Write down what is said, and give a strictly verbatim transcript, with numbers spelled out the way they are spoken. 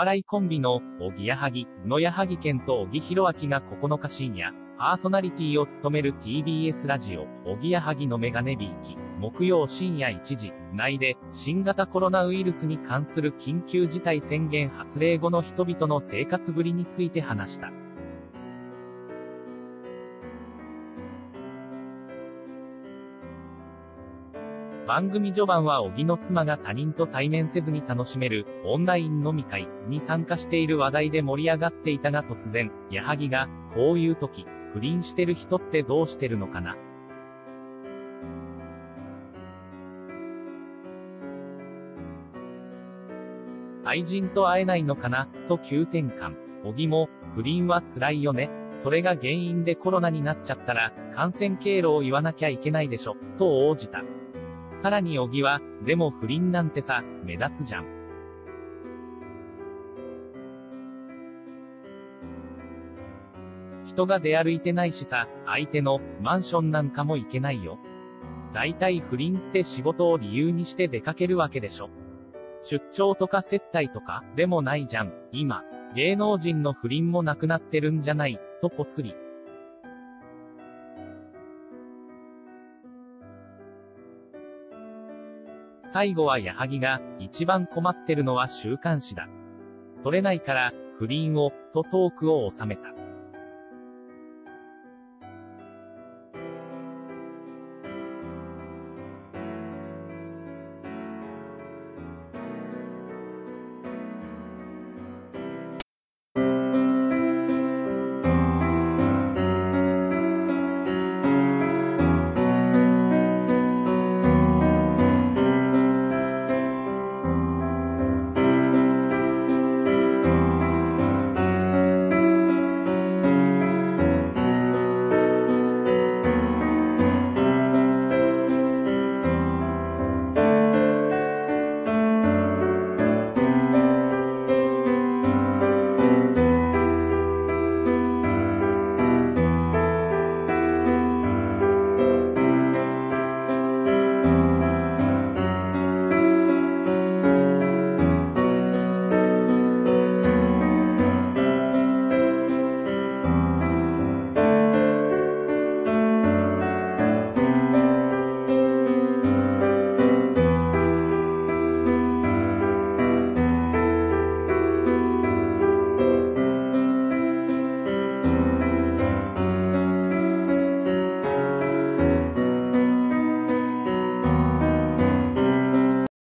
笑いコンビの、おぎやはぎ、の矢作健と小木弘明がここのか深夜、パーソナリティを務める ティービーエス ラジオ、おぎやはぎのメガネビーキ、木曜深夜いちじ、内で、新型コロナウイルスに関する緊急事態宣言発令後の人々の生活ぶりについて話した。番組序盤は小木の妻が他人と対面せずに楽しめるオンライン飲み会に参加している話題で盛り上がっていたが突然、矢作が、こういう時、不倫してる人ってどうしてるのかな。愛人と会えないのかな、と急転換。小木も、不倫は辛いよね。それが原因でコロナになっちゃったら、感染経路を言わなきゃいけないでしょ、と応じた。さらに小木は、でも不倫なんてさ、目立つじゃん。人が出歩いてないしさ、相手のマンションなんかも行けないよ。だいたい不倫って仕事を理由にして出かけるわけでしょ。出張とか接待とか、でもないじゃん。今、芸能人の不倫もなくなってるんじゃない、とぽつり。最後は矢作が、一番困ってるのは週刊誌だ。取れないから、不倫を、とトークを収めた。